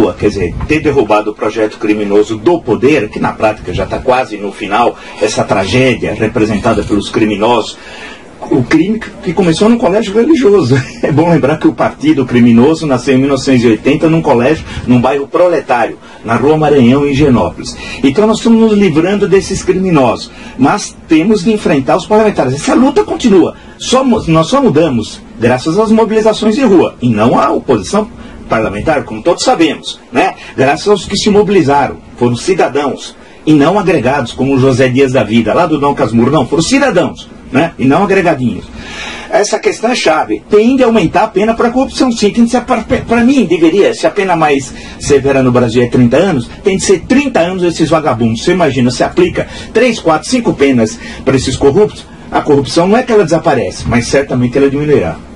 Lula, quer dizer, ter derrubado o projeto criminoso do poder, que na prática já está quase no final, essa tragédia representada pelos criminosos, o crime que começou num colégio religioso. É bom lembrar que o partido criminoso nasceu em 1980 num colégio, num bairro proletário, na Rua Maranhão, em Higienópolis. Então nós estamos nos livrando desses criminosos, mas temos de enfrentar os parlamentares. Essa luta continua. Nós só mudamos graças às mobilizações de rua, e não à oposição parlamentar, como todos sabemos, né? Graças aos que se mobilizaram, foram cidadãos, e não agregados, como o José Dias da Vida, lá do Dom Casmurro, não, foram cidadãos, né? E não agregadinhos. Essa questão é chave. Tem de aumentar a pena para a corrupção, sim. Tem de ser, para mim, deveria, se a pena mais severa no Brasil é 30 anos, tem de ser 30 anos esses vagabundos. Você imagina, se aplica 3, 4, 5 penas para esses corruptos, a corrupção não é que ela desaparece, mas certamente ela diminuirá.